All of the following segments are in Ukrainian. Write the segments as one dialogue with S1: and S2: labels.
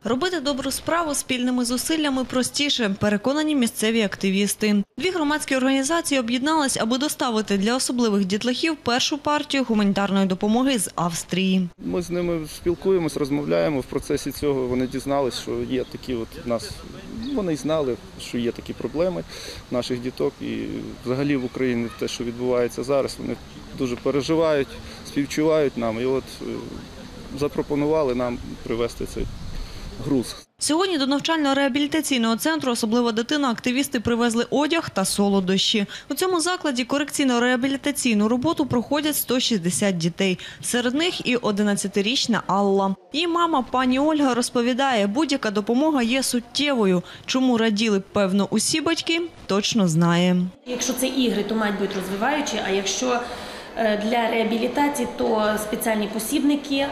S1: Робити добру справу спільними зусиллями простіше, переконані місцеві активісти. Дві громадські організації об'єднались, аби доставити для особливих дітлахів першу партію гуманітарної допомоги з Австрії.
S2: Ми з ними спілкуємось, розмовляємо. В процесі цього вони дізналися, що є такі у нас, вони й знали, що є такі проблеми наших діток. І взагалі в Україні те, що відбувається зараз, вони дуже переживають, співчувають нам. І от запропонували нам привезти цей груз.
S1: Сьогодні до навчально-реабілітаційного центру «Особлива дитина» активісти привезли одяг та солодощі. У цьому закладі корекційно-реабілітаційну роботу проходять 160 дітей. Серед них і 11-річна Алла. Її мама, пані Ольга, розповідає, будь-яка допомога є суттєвою. Чому раділи, певно, усі батьки, точно знає.
S3: Якщо це ігри, то мають бути розвиваючі, а якщо для реабілітації, то спеціальні посібники,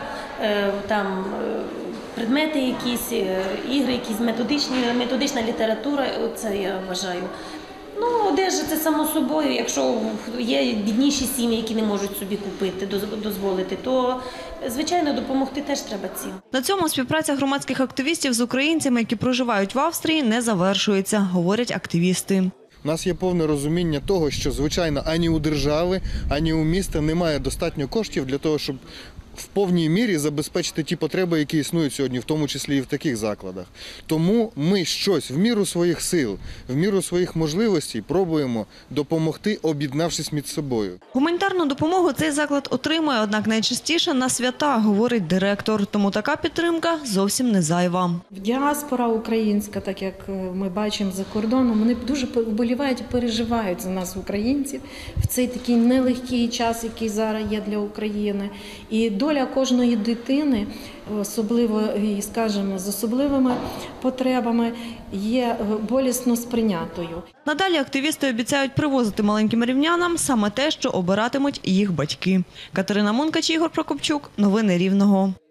S3: там предмети якісь, ігри, якісь методична література, це я вважаю. Ну, одежа – це само собою, якщо є бідніші сім'ї, які не можуть собі купити, дозволити, то, звичайно, допомогти теж треба цим.
S1: На цьому співпраця громадських активістів з українцями, які проживають в Австрії, не завершується, говорять активісти.
S4: У нас є повне розуміння того, що, звичайно, ані у держави, ані у міста немає достатньо коштів для того, щоб в повній мірі забезпечити ті потреби, які існують сьогодні, в тому числі і в таких закладах. Тому ми щось в міру своїх сил, в міру своїх можливостей пробуємо допомогти, об'єднавшись між собою.
S1: Гуманітарну допомогу цей заклад отримує, однак найчастіше на свята, говорить директор. Тому така підтримка зовсім не зайва.
S5: Діаспора українська, так як ми бачимо за кордоном, вони дуже вболівають і переживають за нас, українців, в цей такий нелегкий час, який зараз є для України. І доля кожної дитини, особливо, скажімо, з особливими потребами, є болісно сприйнятою.
S1: Надалі активісти обіцяють привозити маленьким рівнянам саме те, що обиратимуть їх батьки. Катерина Мункач, Ігор Прокопчук. Новини Рівного.